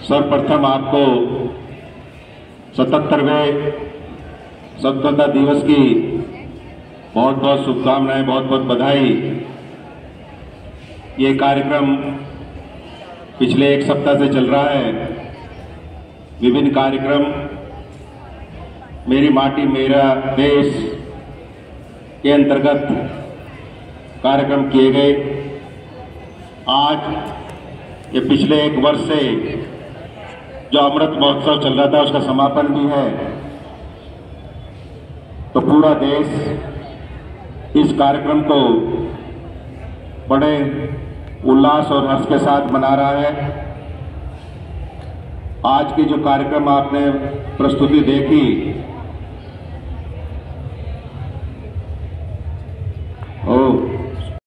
सर्वप्रथम आपको 77वें स्वतंत्रता दिवस की बहुत बहुत शुभकामनाएं, बहुत बहुत बधाई। ये कार्यक्रम पिछले एक सप्ताह से चल रहा है। विभिन्न कार्यक्रम मेरी माटी मेरा देश के अंतर्गत कार्यक्रम किए गए। आज ये पिछले एक वर्ष से जो अमृत महोत्सव चल रहा था उसका समापन भी है, तो पूरा देश इस कार्यक्रम को बड़े उल्लास और हर्ष के साथ मना रहा है। आज की जो कार्यक्रम आपने प्रस्तुति देखी